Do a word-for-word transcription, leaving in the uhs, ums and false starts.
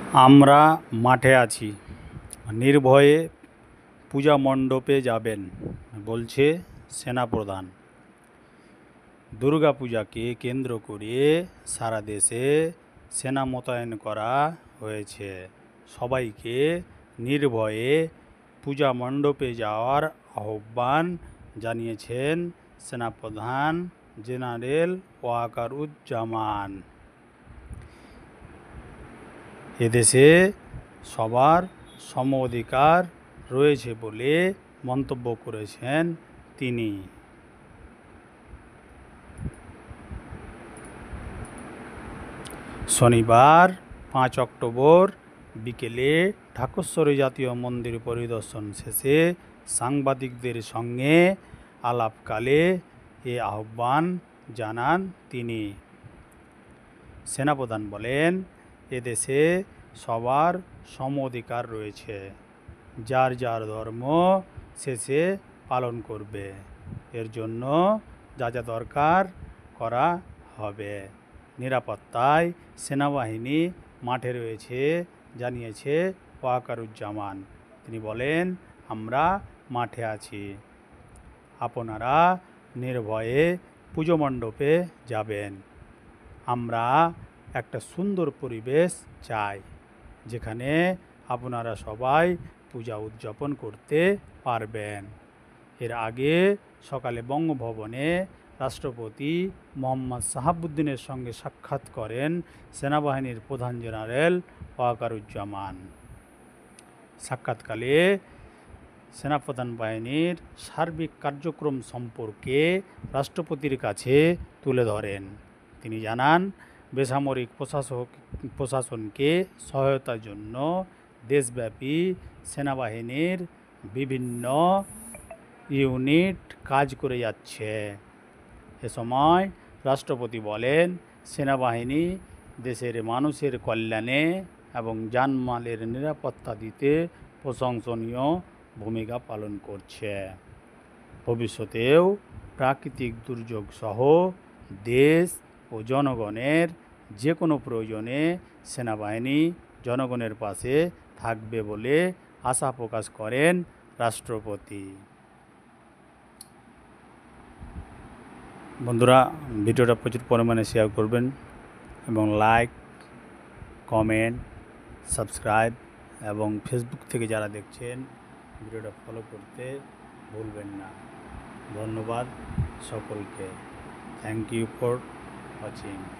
আমরা মাঠে আছি, নির্ভয়ে পূজা মণ্ডপে যাবেন, বলছে সেনাপ্রধান। দুর্গাপূজাকে কেন্দ্র করে সারা দেশে সেনা মোতায়েন করা হয়েছে। সবাইকে নির্ভয়ে পূজা মণ্ডপে যাওয়ার আহ্বান জানিয়েছেন সেনাপ্রধান জেনারেল ওয়াকারুজ্জামান। এদেশে সবার সম অধিকার রয়েছে বলে মন্তব্য করেছেন তিনি। শনিবার পাঁচ অক্টোবর বিকেলে ঢাকেশ্বরী জাতীয় মন্দির পরিদর্শন শেষে সাংবাদিকদের সঙ্গে আলাপকালে এ আহ্বান জানান তিনি। সেনাপ্রধান বলেন, এদেশে সবার সম অধিকার রয়েছে, যার যার ধর্ম শেষে পালন করবে, এর জন্য যা যা দরকার করা হবে। নিরাপত্তায় সেনাবাহিনী মাঠে রয়েছে জানিয়েছে ওয়াকারুজ্জামান। তিনি বলেন, আমরা মাঠে আছি, আপনারা নির্ভয়ে পুজো মণ্ডপে যাবেন। আমরা একটা সুন্দর পরিবেশ চাই, যেখানে আপনারা সবাই পূজা উদযাপন করতে পারবেন। এর আগে সকালে বঙ্গভবনে রাষ্ট্রপতি মোহাম্মদ শাহাবুদ্দিনের সঙ্গে সাক্ষাৎ করেন সেনাবাহিনীর প্রধান জেনারেল ওয়াকারুজ্জামান। সাক্ষাৎকালে সেনাপ্রধান বাহিনীর সার্বিক কার্যক্রম সম্পর্কে রাষ্ট্রপতির কাছে তুলে ধরেন। তিনি জানান, বেসামরিক প্রশাসক প্রশাসনকে সহায়তার জন্য দেশব্যাপী সেনাবাহিনীর বিভিন্ন ইউনিট কাজ করে যাচ্ছে। এ সময় রাষ্ট্রপতি বলেন, সেনাবাহিনী দেশের মানুষের কল্যাণে এবং জানমালের নিরাপত্তা দিতে প্রশংসনীয় ভূমিকা পালন করছে। ভবিষ্যতেও প্রাকৃতিক দুর্যোগ সহ দেশ ও জনগণের যে কোনো প্রয়োজনে সেনাবাহিনী জনগণের পাশে থাকবে বলে আশা প্রকাশ করেন রাষ্ট্রপতি। বন্ধুরা, ভিডিওটা প্রচুর পরিমাণে শেয়ার করবেন এবং লাইক, কমেন্ট, সাবস্ক্রাইব এবং ফেসবুক থেকে যারা দেখছেন ভিডিওটা ফলো করতে ভুলবেন না। ধন্যবাদ সকলকে। Thank you for watching.